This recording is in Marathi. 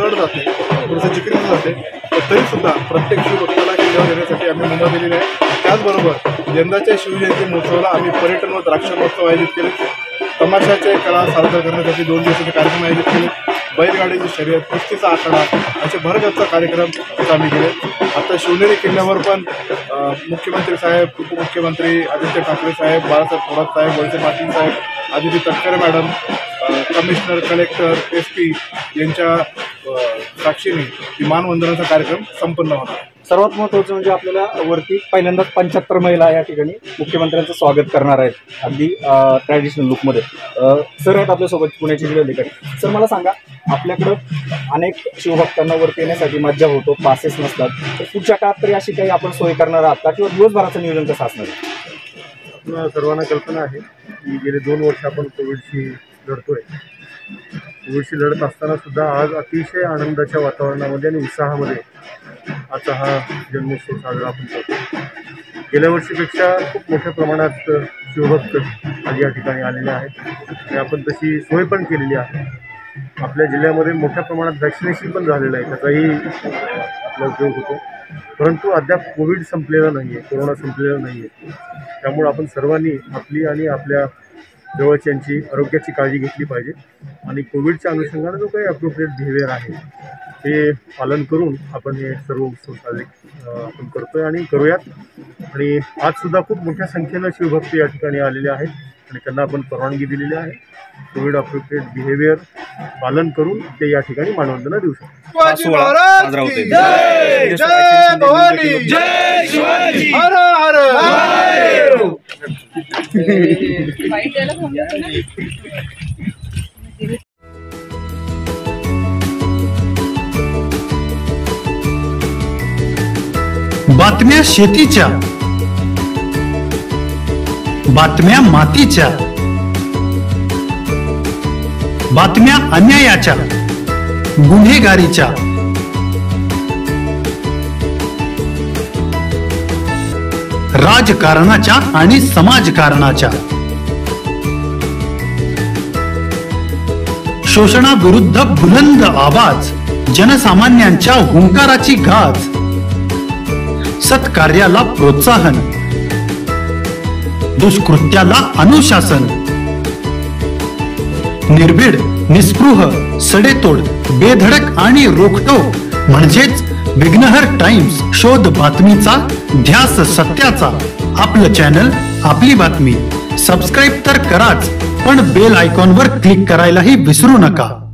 जड जाते, थोडंसं जिकरीचं जाते, तर तरीसुद्धा प्रत्येक शिवभक्ताला किल्ल्यावर येण्यासाठी आम्ही मुभा दिलेली आहे. त्याचबरोबर यंदाच्या शिवजयंती महोत्सवाला आम्ही पर्यटन व द्राक्ष महोत्सव आयोजित केले, तमाशाचे कला सादर करण्यासाठी 2 दिवसाचे कार्यक्रम आयोजित केले, बैलगाडीची शर्यत, कुस्तीचा आखाडा असे भरगच्च कार्यक्रम आम्ही केले. आता शिवनेरी किल्ल्यावर पण मुख्यमंत्री साहेब, उपमुख्यमंत्री आदित्य ठाकरे साहेब, बाळासाहेब थोरात साहेब, वळसे पाटील साहेब, Aditi Tatkare madam, commissioner, collector, SP यांच्या साक्षीने विमानवंदनाचा कार्यक्रम संपन्न होणार. सर्वात महत्त्वाचं म्हणजे आपल्याला वरती पहिल्यांदाच 75 महिला या ठिकाणी मुख्यमंत्र्यांचं स्वागत करणार आहेत, अगदी ट्रॅडिशनल लुकमध्ये. सर आहेत आपल्यासोबत पुण्याचे जिल्हाधिकारी. सर मला सांगा, आपल्याकडं अनेक शिवभक्तांना वरती येण्यासाठी मज्जा होतो, पासेस नसतात, तर पुढच्या काळात तरी अशी काही आपण सोय करणार आहात का, किंवा दिवसभराचं नियोजन कसं असणार आहे? सर्वांना कल्पना आहे की गेले 2 वर्ष आपण कोविडशी लढतोय. कोविडशी लढत असताना सुद्धा आज अतिशय आनंदाच्या वातावरणामध्ये आणि उत्साहामध्ये आजचा हा जन्मोत्सव साजरा आपण करतो. गेल्या वर्षीपेक्षा खूप मोठ्या प्रमाणात शिवभक्त आज या ठिकाणी आलेले आहेत आणि आपण तशी सोय पण केलेली आहे. आपल्या जिल्ह्यामध्ये मोठ्या प्रमाणात वॅक्सिनेशन पण झालेलं आहे, त्याचाही आपला उपयोग होतो. परंतु अद्याप कोविड संपलेला नाही आहे, कोरोना संपलेला नाही आहे. त्यामुळे आपण सर्वांनी आपली आणि आपल्या जवळच्यांची आरोग्याची काळजी घेतली पाहिजे आणि कोविडच्या अनुषंगाने जो काही अप्रोप्रिएट बिहेवियर आहे ते पालन करून आपण हे सर्व उत्सव साजरे आपण करतोय आणि करूयात. आणि आजसुद्धा खूप मोठ्या संख्येनं शिवभक्त या ठिकाणी आलेले आहेत आणि त्यांना आपण परवानगी दिलेली आहे. कोविड अप्रोप्रिएट बिहेवियर पालन करून ते या ठिकाणी मानवंदना देऊ शकतात. साजरा होतोय. बातम्या शेतीच्या, बातम्या मातीच्या, बातम्या अन्यायाच्या, गुन्हेगारीच्या, राजकारणाच्या आणि समाजकारणाच्या, शोषणाविरुद्ध बुलंद आवाज, जनसामान्यांच्या हुंकाराची गाज, सत्कार्याला प्रोत्साहन, दुष्कृत्याला अनुशासन, निर्भीड, निस्पृह, सडेतोड, बेधडक आणि रोखटोक म्हणजेच विघ्नहर टाइम्स. शोध बातमीचा, ध्यास सत्याचा. आपलं चॅनल, आपली बातमी. सबस्क्राईब तर कराच, पण बेल आयकॉनवर क्लिक करायलाही विसरू नका.